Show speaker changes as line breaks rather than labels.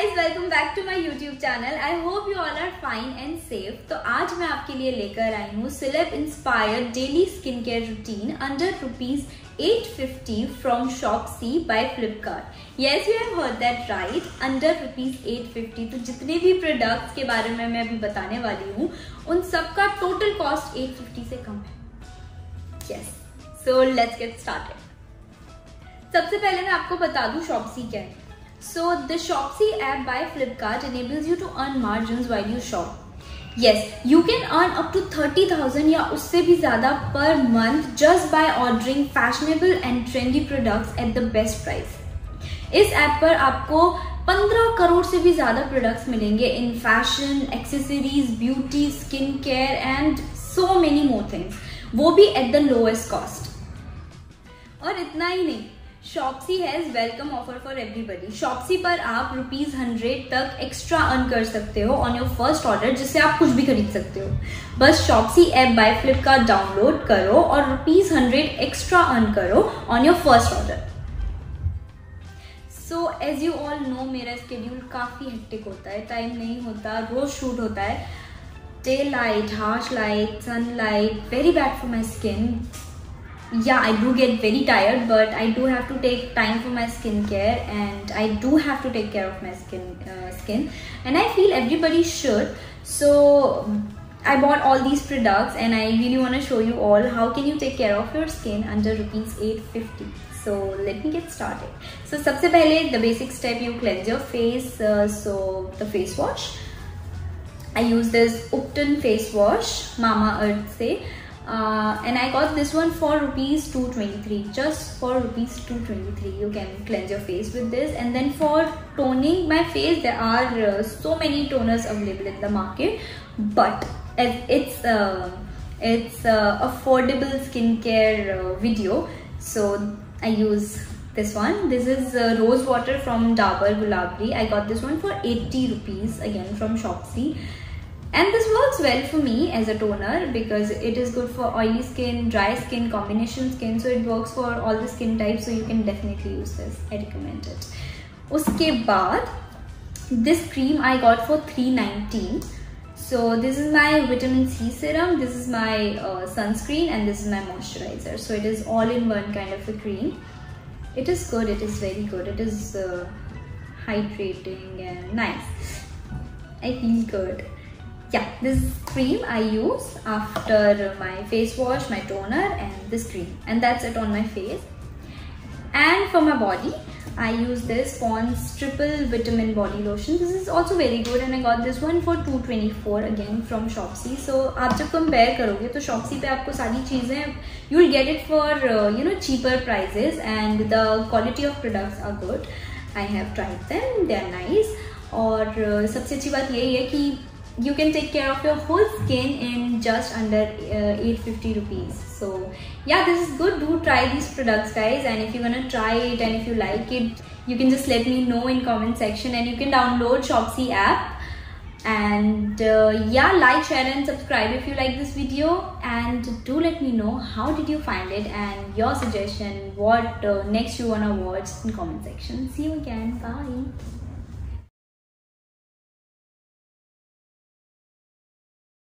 guys, welcome back to my YouTube channel. I hope you all are fine and safe. तो आज मैं आपके लिए लेकर आई हूँ Celeb Inspired Daily Skincare Routine under ₹850 from Shopsy by Flipkart. Yes, you have heard that right. Under ₹850. तो जितने भी प्रोडक्ट्स के बारे में मैं अभी बताने वाली हूँ उन सब का टोटल कॉस्ट 850 से कम है. Yes. So let's get started. सबसे पहले मैं आपको बता दूँ Shopsy क्या है. So the Shopsy app by Flipkart enables you to earn margins while you shop. Yes, you can earn up to 30,000 या उससे भी ज़्यादा per month just by ordering fashionable and trendy products at the best price. इस app पर आपको 15 करोड़ से भी ज़्यादा प्रोडक्ट्स मिलेंगे in fashion, accessories, beauty, skin care and so many more things. वो भी at the lowest cost. और इतना ही नहीं, Shopsy has welcome offer for everybody. Shopsy पर आप ₹100 तक एक्स्ट्रा अर्न कर सकते हो ऑन योर फर्स्ट ऑर्डर, जिससे आप कुछ भी खरीद सकते हो. बस Shopsy app by Flipkart download करो और ₹100 एक्स्ट्रा अर्न करो on your first order. So as you all know, मेरा स्केड्यूल काफ़ी हेक्टिक होता है, टाइम नहीं होता, रोज शूट होता है. Day light, harsh light, sunlight, very bad for my skin. Yeah, I do get very tired, but I do have to take time for my skincare, and I do have to take care of my skin, and I feel everybody should. So I bought all these products, and I really want to show you all how can you take care of your skin under ₹850. So let me get started. So सबसे पहले the basic step, you cleanse your face. So the face wash, I use this Upton face wash, Mamaearth से. And I got this one for ₹223. Just for ₹223 you can cleanse your face with this. And then for toning my face, there are so many toners available in the market, but as it's affordable skincare video, so I use this one. This is rose water from Dabur Gulabri. I got this one for ₹80 again from Shopsy. And this works well for me as a toner because it is good for oily skin, dry skin, combination skin. So it works for all the skin types. So you can definitely use this. I recommend it. उसके बाद this cream I got for $319. So this is my vitamin C serum. This is my sunscreen, and this is my moisturizer. So it is all in one kind of a cream. It is good. It is very good. It is hydrating and nice. I feel good. Yeah, this cream I use after my face wash, my toner, and this cream, and that's it on my face. And for my body, I use this Pond's Triple Vitamin Body Lotion. This is also very good, and I got this one for $224 again from Shopsy. So आप जब compare करोगे तो Shopsy पे आपको सारी चीजें you will get it for cheaper prices, and the quality of products are good. I have tried them; they are nice. और सबसे अच्छी बात यही है कि you can take care of your whole skin in just under ₹850. So yeah, this is good. Do try these products, guys, and if you're gonna try it and if you like it, you can just let me know in comment section, and you can download Shopsy app. And yeah, like, share and subscribe if you like this video, and do let me know how did you find it and your suggestion, what next you wanna watch in comment section. See you again. Bye.